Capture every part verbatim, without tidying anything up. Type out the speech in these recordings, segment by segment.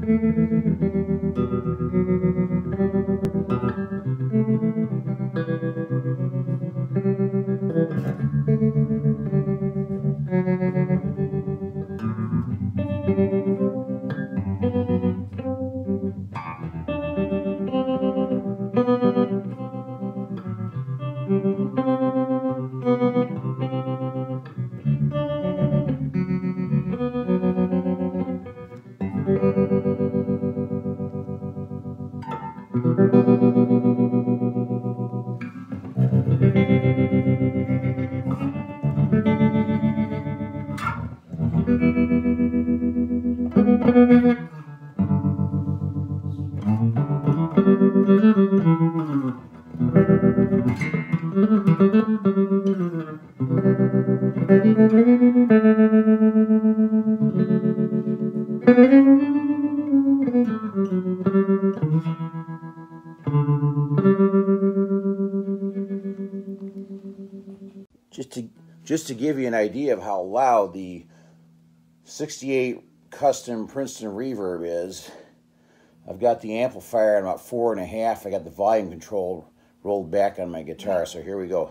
Just to just to give you an idea of how loud the sixty-eight custom Princeton Reverb is, I've got the amplifier at about four and a half. I got the volume control rolled back on my guitar, so here we go.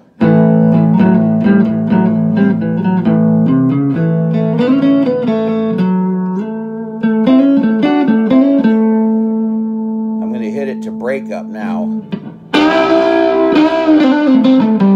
I'm going to hit it to break up now.